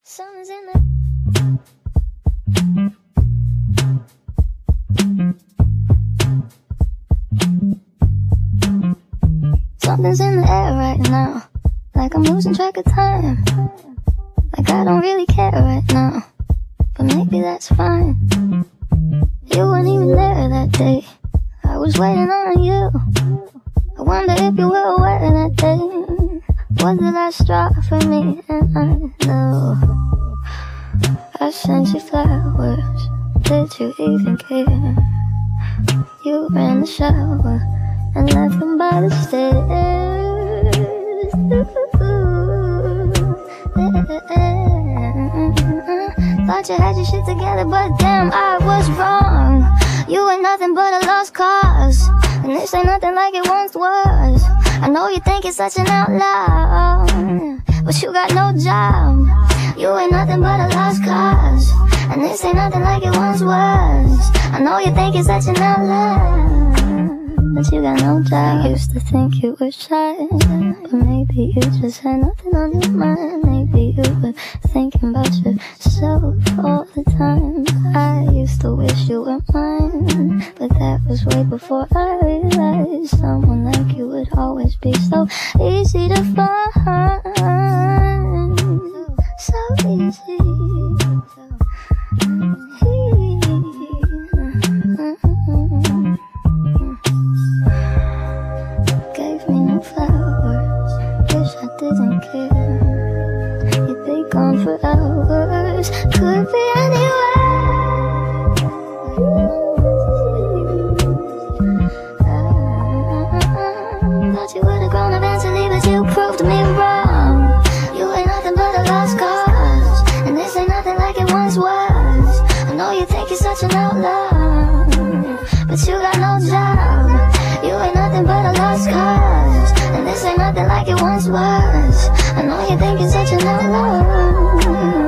Something's in the Something's in the air right now, like I'm losing track of time. Like I don't really care right now, but maybe that's fine. You weren't even there that day, I was waiting on you. I wonder if you were aware that day was the last straw for me. And I know I sent you flowers, did you even care? You ran the shower and left them by the stairs. Thought you had your shit together, but damn, I was wrong. You ain't nothing but a lost cause, and this ain't nothing like it once was. I know you think it's such an outlaw, but you got no job. You ain't nothing but a lost cause, and this ain't nothing like it once was. I know you think it's such an outlaw, but you got no job. I used to think you were shy, but maybe you just had nothing on your mind. Maybe you were thinking about yourself all the time. I used to wish you were mine, but that was way before I realized someone like you would always be so easy to find. So easy. Gave me no flowers, wish I didn't care. You'd be gone for hours, could be anywhere. Thought you would've grown eventually, but you proved me wrong. You ain't nothing but a lost cause, and this ain't nothing like it once was. I know you think you're such an outlaw, but you got no job. You ain't nothing but a lost cause, and this ain't nothing like it once was. I know you think you're such an outlaw.